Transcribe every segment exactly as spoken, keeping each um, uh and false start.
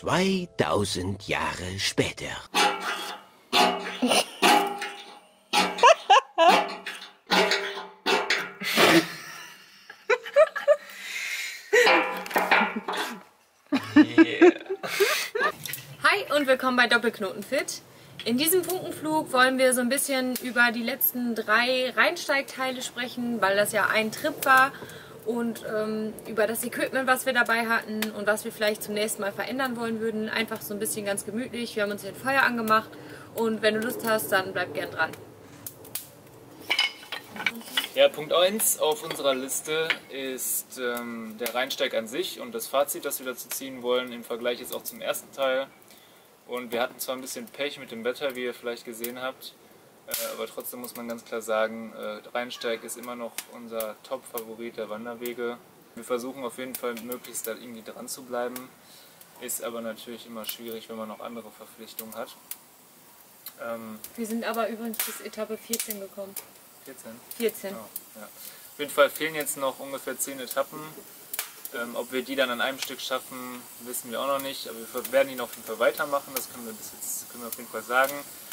zweitausend Jahre später. Yeah. Hi und willkommen bei Doppelknotenfit. In diesem Funkenflug wollen wir so ein bisschen über die letzten drei Rheinsteigteile sprechen, weil das ja ein Trip war, und ähm, über das Equipment, was wir dabei hatten und was wir vielleicht zum nächsten Mal verändern wollen würden. Einfach so ein bisschen ganz gemütlich. Wir haben uns hier ein Feuer angemacht und wenn du Lust hast, dann bleib gern dran. Ja, Punkt eins auf unserer Liste ist ähm, der Rheinsteig an sich und das Fazit, das wir dazu ziehen wollen, im Vergleich jetzt auch zum ersten Teil. Und wir hatten zwar ein bisschen Pech mit dem Wetter, wie ihr vielleicht gesehen habt, äh, aber trotzdem muss man ganz klar sagen, äh, Rheinsteig ist immer noch unser Top-Favorit der Wanderwege. Wir versuchen auf jeden Fall möglichst da irgendwie dran zu bleiben, ist aber natürlich immer schwierig, wenn man noch andere Verpflichtungen hat. Ähm, Wir sind aber übrigens bis Etappe vierzehn gekommen. vierzehn? vierzehn. Oh, ja. Auf jeden Fall fehlen jetzt noch ungefähr zehn Etappen. Ähm, ob wir die dann an einem Stück schaffen, wissen wir auch noch nicht. Aber wir werden ihn auf jeden Fall weitermachen, das können wir bis jetzt können wir auf jeden Fall sagen.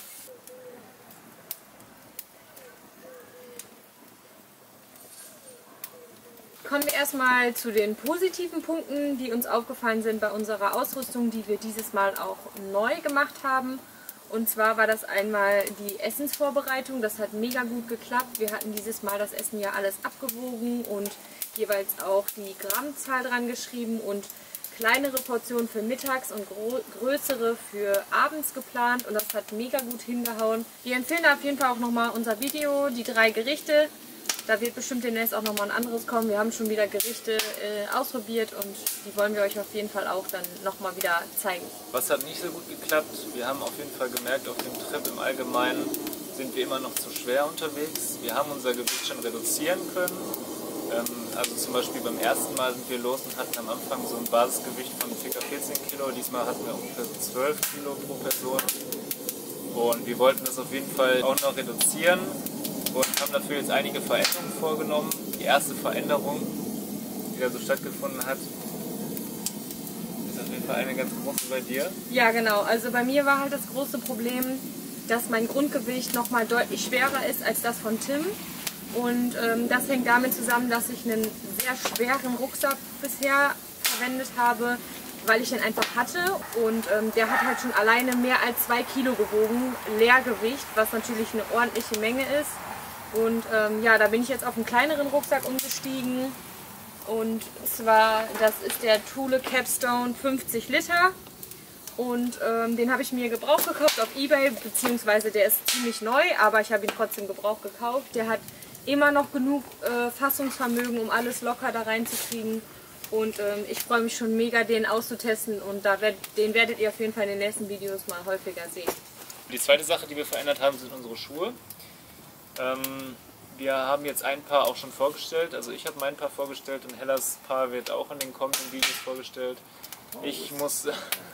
Kommen wir erstmal zu den positiven Punkten, die uns aufgefallen sind bei unserer Ausrüstung, die wir dieses Mal auch neu gemacht haben. Und zwar war das einmal die Essensvorbereitung, das hat mega gut geklappt. Wir hatten dieses Mal das Essen ja alles abgewogen und jeweils auch die Grammzahl dran geschrieben und kleinere Portionen für mittags und größere für abends geplant, und das hat mega gut hingehauen. Wir empfehlen auf jeden Fall auch nochmal unser Video, die drei Gerichte. Da wird bestimmt demnächst auch nochmal ein anderes kommen. Wir haben schon wieder Gerichte äh, ausprobiert und die wollen wir euch auf jeden Fall auch dann nochmal wieder zeigen. Was hat nicht so gut geklappt? Wir haben auf jeden Fall gemerkt, auf dem Trip im Allgemeinen sind wir immer noch zu schwer unterwegs. Wir haben unser Gewicht schon reduzieren können. Ähm, also zum Beispiel beim ersten Mal sind wir los und hatten am Anfang so ein Basisgewicht von ca. vierzehn Kilo. Diesmal hatten wir ungefähr zwölf Kilo pro Person. Und wir wollten das auf jeden Fall auch noch reduzieren. Und haben dafür jetzt einige Veränderungen vorgenommen. Die erste Veränderung, die da so stattgefunden hat, ist auf jeden Fall eine ganz große bei dir. Ja, genau. Also bei mir war halt das große Problem, dass mein Grundgewicht nochmal deutlich schwerer ist als das von Tim. Und ähm, das hängt damit zusammen, dass ich einen sehr schweren Rucksack bisher verwendet habe, weil ich den einfach hatte. Und ähm, der hat halt schon alleine mehr als zwei Kilo gewogen, Leergewicht, was natürlich eine ordentliche Menge ist. Und ähm, ja, da bin ich jetzt auf einen kleineren Rucksack umgestiegen, und zwar, das ist der Thule Capstone fünfzig Liter, und ähm, den habe ich mir gebraucht gekauft auf eBay, beziehungsweise der ist ziemlich neu, aber ich habe ihn trotzdem gebraucht gekauft. Der hat immer noch genug äh, Fassungsvermögen, um alles locker da reinzukriegen, und ähm, ich freue mich schon mega, den auszutesten, und da werd, den werdet ihr auf jeden Fall in den nächsten Videos mal häufiger sehen. Die zweite Sache, die wir verändert haben, sind unsere Schuhe. Ähm, wir haben jetzt ein Paar auch schon vorgestellt, also ich habe mein Paar vorgestellt und Hellas Paar wird auch in den kommenden Videos vorgestellt. Ich muss,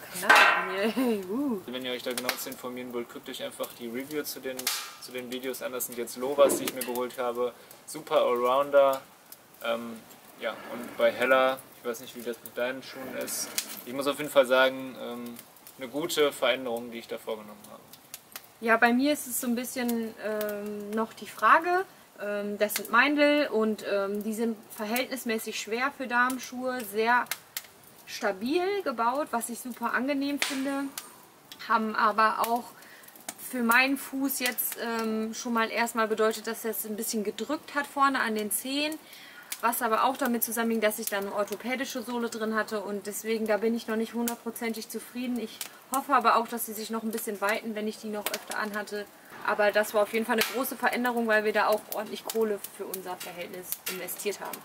wenn ihr euch da genau zu informieren wollt, guckt euch einfach die Review zu den, zu den Videos an. Das sind jetzt Lovas, die ich mir geholt habe. Super Allrounder. Ähm, ja, und bei Hella, ich weiß nicht, wie das mit deinen Schuhen ist. Ich muss auf jeden Fall sagen, ähm, eine gute Veränderung, die ich da vorgenommen habe. Ja, bei mir ist es so ein bisschen ähm, noch die Frage. Ähm, das sind Meindl, und ähm, die sind verhältnismäßig schwer für Damenschuhe, sehr stabil gebaut, was ich super angenehm finde. Haben aber auch für meinen Fuß jetzt ähm, schon mal erstmal bedeutet, dass das ein bisschen gedrückt hat vorne an den Zehen. Was aber auch damit zusammenhing, dass ich dann eine orthopädische Sohle drin hatte, und deswegen, da bin ich noch nicht hundertprozentig zufrieden. Ich hoffe aber auch, dass sie sich noch ein bisschen weiten, wenn ich die noch öfter anhatte. Aber das war auf jeden Fall eine große Veränderung, weil wir da auch ordentlich Kohle für unser Verhältnis investiert haben.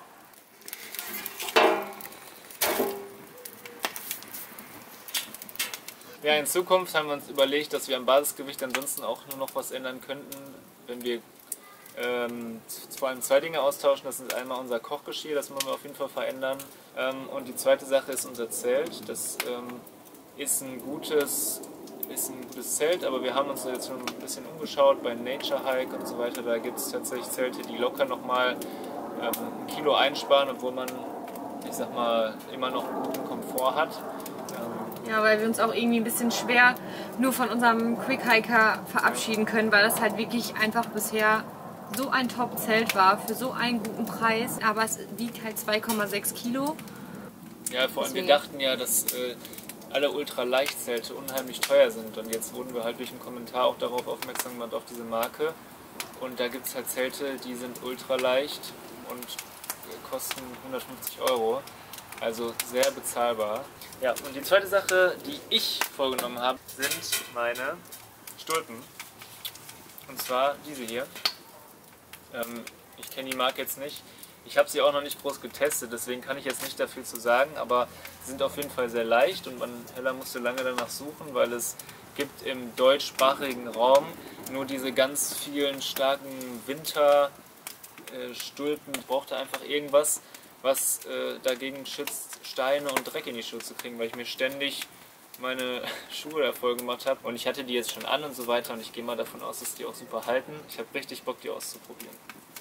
Ja, in Zukunft haben wir uns überlegt, dass wir am Basisgewicht ansonsten auch nur noch was ändern könnten, wenn wir Ähm, vor allem zwei Dinge austauschen. Das ist einmal unser Kochgeschirr, das wollen wir auf jeden Fall verändern. Ähm, und die zweite Sache ist unser Zelt. Das ähm, ist, ein gutes, ist ein gutes Zelt, aber wir haben uns jetzt schon ein bisschen umgeschaut bei Nature Hike und so weiter. Da gibt es tatsächlich Zelte, die locker nochmal ähm, ein Kilo einsparen, obwohl man, ich sag mal, immer noch guten Komfort hat. Ähm, Ja, weil wir uns auch irgendwie ein bisschen schwer nur von unserem Quick Hiker verabschieden können, weil das halt wirklich einfach bisher so ein Top-Zelt war für so einen guten Preis. Aber es wiegt halt zwei Komma sechs Kilo. Ja, vor allem wir dachten ja, dass äh, alle Ultraleichtzelte unheimlich teuer sind. Und jetzt wurden wir halt durch einen Kommentar auch darauf aufmerksam gemacht, auf diese Marke. Und da gibt es halt Zelte, die sind ultraleicht und kosten hundertfünfzig Euro. Also sehr bezahlbar. Ja, und die zweite Sache, die ich vorgenommen habe, sind meine Stulpen. Und zwar diese hier. Ähm, ich kenne die Marke jetzt nicht. Ich habe sie auch noch nicht groß getestet, deswegen kann ich jetzt nicht da viel zu sagen, aber sie sind auf jeden Fall sehr leicht und man Hella musste lange danach suchen, weil es gibt im deutschsprachigen Raum nur diese ganz vielen starken Winterstulpen. Ich brauchte einfach irgendwas, was äh, dagegen schützt, Steine und Dreck in die Schuhe zu kriegen, weil ich mir ständig meine Schuhe da voll gemacht habe. Und ich hatte die jetzt schon an und so weiter und ich gehe mal davon aus, dass die auch super halten. Ich habe richtig Bock, die auszuprobieren.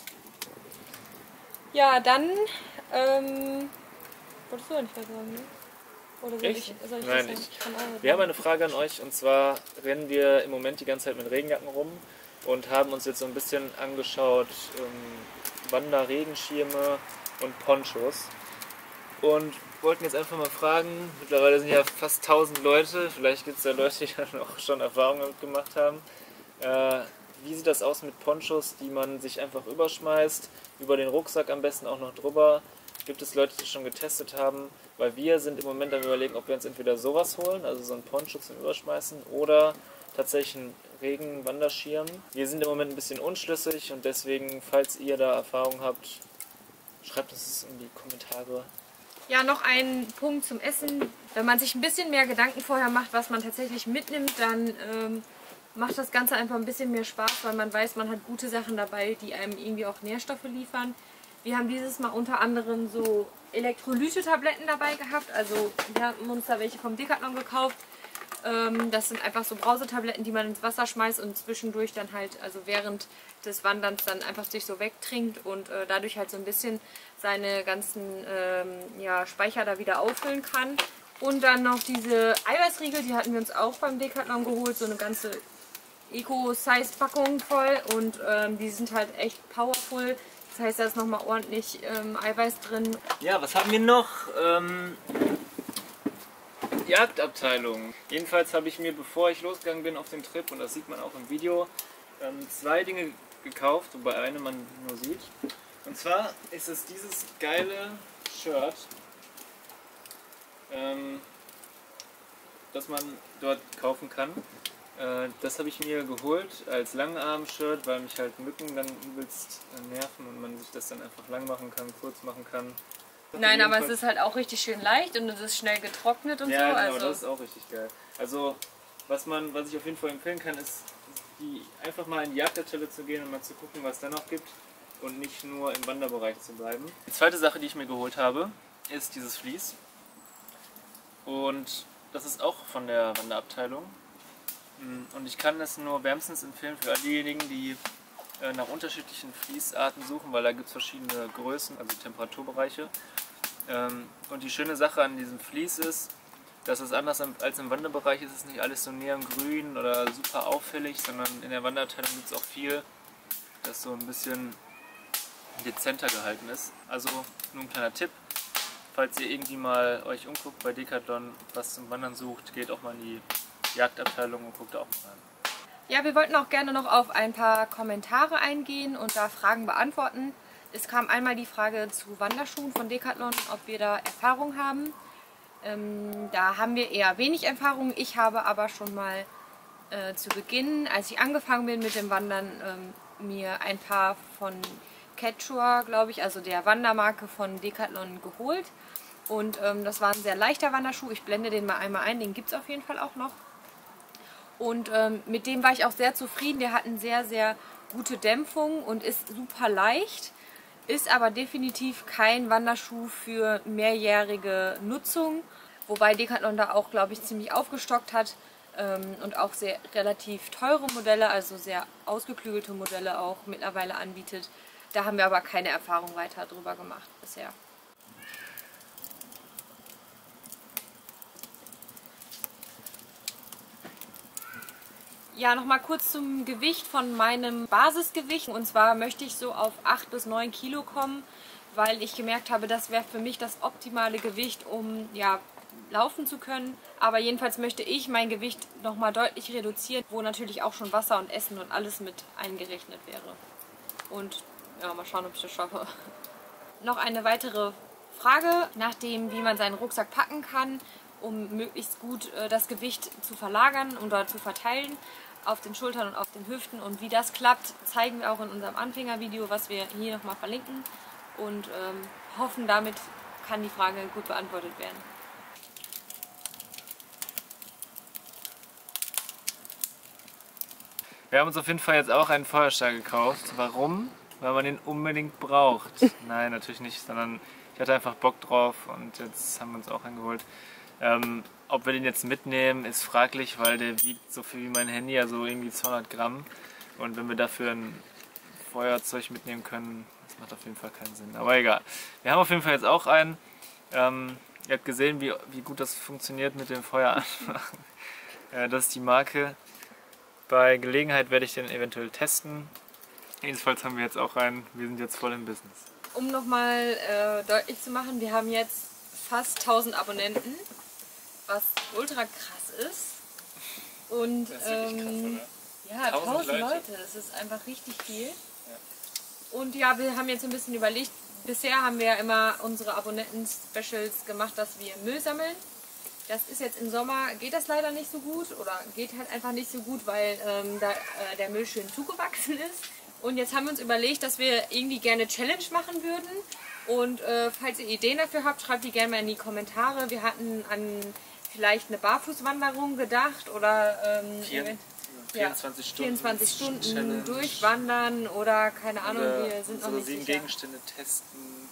Ja, dann, ähm, wolltest du ja nicht mehr sagen, ne? Oder soll ich? ich, soll ich Nein, das ich. sagen? Wir haben eine Frage an euch und zwar rennen wir im Moment die ganze Zeit mit Regenjacken rum und haben uns jetzt so ein bisschen angeschaut, ähm, Wanderregenschirme und Ponchos. Und wollten jetzt einfach mal fragen, mittlerweile sind ja fast tausend Leute, vielleicht gibt es ja Leute, die dann auch schon Erfahrungen damit gemacht haben. Äh, wie sieht das aus mit Ponchos, die man sich einfach überschmeißt, über den Rucksack am besten auch noch drüber? Gibt es Leute, die schon getestet haben? Weil wir sind im Moment am Überlegen, ob wir uns entweder sowas holen, also so ein Poncho zum Überschmeißen, oder tatsächlich einen Regenwanderschirm. Wir sind im Moment ein bisschen unschlüssig und deswegen, falls ihr da Erfahrung habt, schreibt es in die Kommentare. Ja, noch ein Punkt zum Essen. Wenn man sich ein bisschen mehr Gedanken vorher macht, was man tatsächlich mitnimmt, dann ähm, macht das Ganze einfach ein bisschen mehr Spaß, weil man weiß, man hat gute Sachen dabei, die einem irgendwie auch Nährstoffe liefern. Wir haben dieses Mal unter anderem so Elektrolyte-Tabletten dabei gehabt. Also wir haben uns da welche vom Decathlon gekauft. Ähm, das sind einfach so Brausetabletten, die man ins Wasser schmeißt und zwischendurch dann halt, also während des Wanderns dann einfach sich so wegtrinkt und äh, dadurch halt so ein bisschen seine ganzen ähm, ja, Speicher da wieder auffüllen kann. Und dann noch diese Eiweißriegel, die hatten wir uns auch beim Decathlon geholt, so eine ganze Eco-Size-Packung voll und ähm, die sind halt echt powerful. Das heißt, da ist nochmal ordentlich ähm, Eiweiß drin. Ja, was haben wir noch? Ähm, Jagdabteilung. Jedenfalls habe ich mir, bevor ich losgegangen bin auf den Trip, und das sieht man auch im Video, ähm, zwei Dinge gekauft, wobei eine man nur sieht. Und zwar ist es dieses geile Shirt, ähm, das man dort kaufen kann. Äh, das habe ich mir geholt als Langarm-Shirt, weil mich halt Mücken dann übelst nerven und man sich das dann einfach lang machen kann, kurz machen kann. Nein, aber es ist halt auch richtig schön leicht und es ist schnell getrocknet und ja, so. Ja, genau, also das ist auch richtig geil. Also, was, man, was ich auf jeden Fall empfehlen kann, ist, die, einfach mal in die Jagdabteilung zu gehen und mal zu gucken, was da noch gibt und nicht nur im Wanderbereich zu bleiben. Die zweite Sache, die ich mir geholt habe, ist dieses Vlies. Und das ist auch von der Wanderabteilung. Und ich kann es nur wärmstens empfehlen für all diejenigen, die nach unterschiedlichen Vliesarten suchen, weil da gibt es verschiedene Größen, also Temperaturbereiche. Und die schöne Sache an diesem Vlies ist, dass es anders als im Wanderbereich ist, es ist nicht alles so neongrün oder super auffällig, sondern in der Wanderabteilung gibt es auch viel, das so ein bisschen dezenter gehalten ist. Also nur ein kleiner Tipp, falls ihr irgendwie mal euch umguckt bei Decathlon, was zum Wandern sucht, geht auch mal in die Jagdabteilung und guckt da auch mal rein. Ja, wir wollten auch gerne noch auf ein paar Kommentare eingehen und da Fragen beantworten. Es kam einmal die Frage zu Wanderschuhen von Decathlon, ob wir da Erfahrung haben. Ähm, da haben wir eher wenig Erfahrung. Ich habe aber schon mal äh, zu Beginn, als ich angefangen bin mit dem Wandern, ähm, mir ein paar von Quechua, glaube ich, also der Wandermarke von Decathlon geholt. Und ähm, das war ein sehr leichter Wanderschuh. Ich blende den mal einmal ein, den gibt es auf jeden Fall auch noch. Und ähm, mit dem war ich auch sehr zufrieden. Der hat eine sehr, sehr gute Dämpfung und ist super leicht. Ist aber definitiv kein Wanderschuh für mehrjährige Nutzung. Wobei Decathlon da auch, glaube ich, ziemlich aufgestockt hat. Ähm, und auch sehr relativ teure Modelle, also sehr ausgeklügelte Modelle auch mittlerweile anbietet. Da haben wir aber keine Erfahrung weiter drüber gemacht bisher. Ja, nochmal kurz zum Gewicht von meinem Basisgewicht. Und zwar möchte ich so auf acht bis neun Kilo kommen, weil ich gemerkt habe, das wäre für mich das optimale Gewicht, um ja, laufen zu können. Aber jedenfalls möchte ich mein Gewicht nochmal deutlich reduzieren, wo natürlich auch schon Wasser und Essen und alles mit eingerechnet wäre. Und ja, mal schauen, ob ich das schaffe. Noch eine weitere Frage nach dem, wie man seinen Rucksack packen kann, um möglichst gut äh, das Gewicht zu verlagern oder zu verteilen auf den Schultern und auf den Hüften. Und wie das klappt, zeigen wir auch in unserem Anfängervideo, was wir hier nochmal verlinken. Und ähm, hoffen, damit kann die Frage gut beantwortet werden. Wir haben uns auf jeden Fall jetzt auch einen Feuerstahl gekauft. Warum? Weil man den unbedingt braucht. Nein, natürlich nicht, sondern ich hatte einfach Bock drauf und jetzt haben wir uns auch eingeholt. Ähm, ob wir den jetzt mitnehmen, ist fraglich, weil der wiegt so viel wie mein Handy, also irgendwie zweihundert Gramm. Und wenn wir dafür ein Feuerzeug mitnehmen können, das macht auf jeden Fall keinen Sinn. Aber egal. Wir haben auf jeden Fall jetzt auch einen. Ähm, ihr habt gesehen, wie, wie gut das funktioniert mit dem Feuer anmachen. äh, das ist die Marke. Bei Gelegenheit werde ich den eventuell testen. Jedenfalls haben wir jetzt auch einen. Wir sind jetzt voll im Business. Um nochmal äh, deutlich zu machen, wir haben jetzt fast tausend Abonnenten, was ultra krass ist. Und das ist wirklich ähm, krass, oder? ja, tausend tausend Leute. Leute, das ist einfach richtig viel. Ja. Und ja, wir haben jetzt ein bisschen überlegt, bisher haben wir ja immer unsere Abonnenten-Specials gemacht, dass wir Müll sammeln. Das ist jetzt im Sommer, geht das leider nicht so gut oder geht halt einfach nicht so gut, weil ähm, da äh, der Müll schön zugewachsen ist. Und jetzt haben wir uns überlegt, dass wir irgendwie gerne Challenge machen würden. Und äh, falls ihr Ideen dafür habt, schreibt die gerne mal in die Kommentare. Wir hatten an vielleicht eine Barfußwanderung gedacht oder ähm, Vier, vierundzwanzig Stunden, vierundzwanzig Stunden Challenge. Durchwandern oder keine Ahnung, Oder wir sind noch so nicht sieben sicher. Gegenstände testen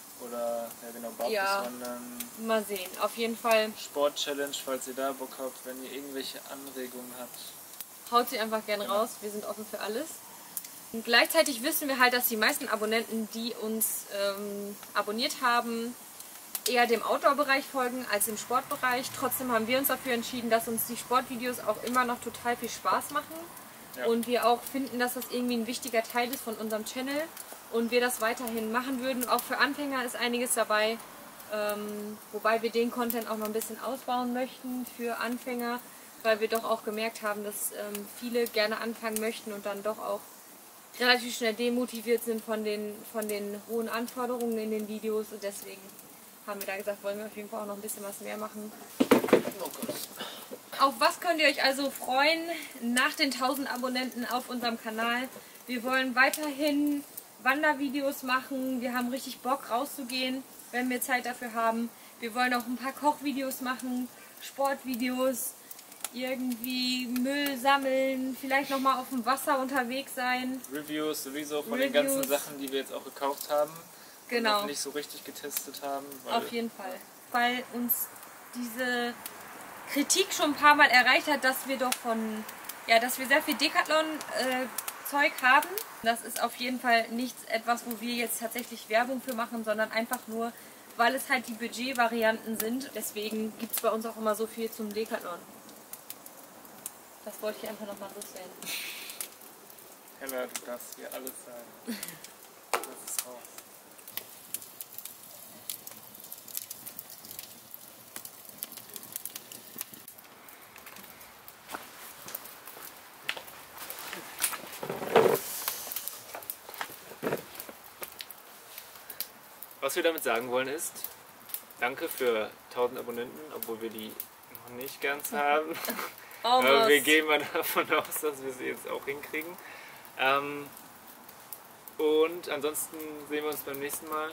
oder ja genau, Ja. Barfußwandern. Mal sehen, auf jeden Fall Sport-Challenge, falls ihr da Bock habt, wenn ihr irgendwelche Anregungen habt. haut sie einfach gerne raus, wir sind offen für alles. Und gleichzeitig wissen wir halt, dass die meisten Abonnenten, die uns ähm, abonniert haben, eher dem Outdoor-Bereich folgen als dem Sportbereich. Trotzdem haben wir uns dafür entschieden, dass uns die Sportvideos auch immer noch total viel Spaß machen. Ja. Und wir auch finden, dass das irgendwie ein wichtiger Teil ist von unserem Channel und wir das weiterhin machen würden. Auch für Anfänger ist einiges dabei, ähm, wobei wir den Content auch noch ein bisschen ausbauen möchten für Anfänger, weil wir doch auch gemerkt haben, dass ähm, viele gerne anfangen möchten und dann doch auch relativ schnell demotiviert sind von den, von den hohen Anforderungen in den Videos und deswegen haben wir da gesagt, wollen wir auf jeden Fall auch noch ein bisschen was mehr machen. Oh Gott. Auf was könnt ihr euch also freuen nach den tausend Abonnenten auf unserem Kanal? Wir wollen weiterhin Wandervideos machen, wir haben richtig Bock rauszugehen, wenn wir Zeit dafür haben. Wir wollen auch ein paar Kochvideos machen, Sportvideos, irgendwie Müll sammeln, vielleicht nochmal auf dem Wasser unterwegs sein. Reviews sowieso von Reviews. den ganzen Sachen, die wir jetzt auch gekauft haben. Genau. Und noch nicht so richtig getestet haben. Weil Auf jeden Fall. Weil uns diese Kritik schon ein paar Mal erreicht hat, dass wir doch von, ja, dass wir sehr viel Decathlon-Zeug haben. Das ist auf jeden Fall nichts etwas, wo wir jetzt tatsächlich Werbung für machen, sondern einfach nur, weil es halt die Budget-Varianten sind. Deswegen gibt es bei uns auch immer so viel zum Decathlon. Das wollte ich einfach nochmal loswerden. Hella, du darfst hier alles sagen. Das ist raus. Was wir damit sagen wollen ist, danke für tausend Abonnenten, obwohl wir die noch nicht ganz haben. Aber wir gehen mal davon aus, dass wir sie jetzt auch hinkriegen. Ähm, und ansonsten sehen wir uns beim nächsten Mal.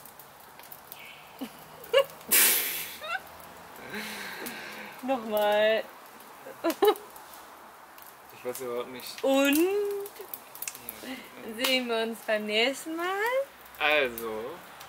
Nochmal. Ich weiß überhaupt nicht. Und sehen wir uns beim nächsten Mal. Also,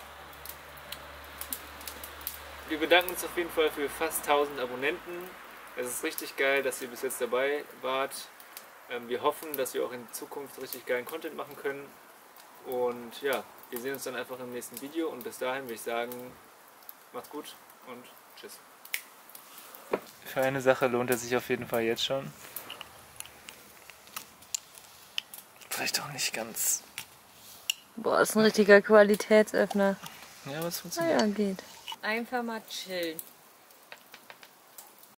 wir bedanken uns auf jeden Fall für fast tausend Abonnenten. Es ist richtig geil, dass ihr bis jetzt dabei wart. Wir hoffen, dass wir auch in Zukunft richtig geilen Content machen können. Und ja, wir sehen uns dann einfach im nächsten Video. Und bis dahin würde ich sagen, macht's gut und tschüss. Für eine Sache lohnt es sich auf jeden Fall jetzt schon. vielleicht auch nicht ganz... Boah, ist ein richtiger Qualitätsöffner. Ja, aber es funktioniert. Ah ja, geht. Einfach mal chillen.